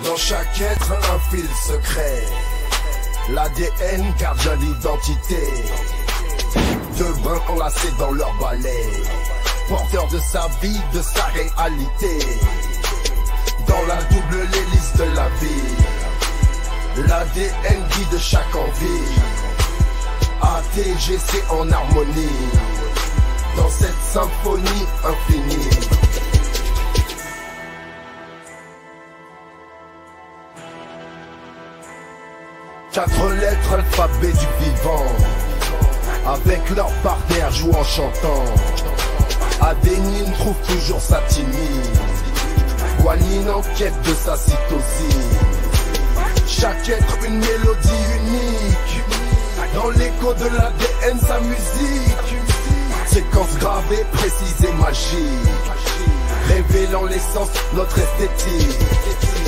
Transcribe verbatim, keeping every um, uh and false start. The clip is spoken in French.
Dans chaque être un fil secret. L'A D N gardien d'identité. Deux brins enlacés dans leur balai. Porteur de sa vie, de sa réalité. Dans la double hélice de la vie. L'A D N guide chaque envie. A T G C en harmonie. Dans cette symphonie infinie. Quatre lettres, alphabet du vivant. Avec leur partenaire jouant chantant. Adénine trouve toujours sa timide. Guanine en quête de sa cytosine. Chaque être une mélodie unique. Dans l'écho de l'A D N sa musique. Séquence gravée, précise et magique. Révélant l'essence, notre esthétique.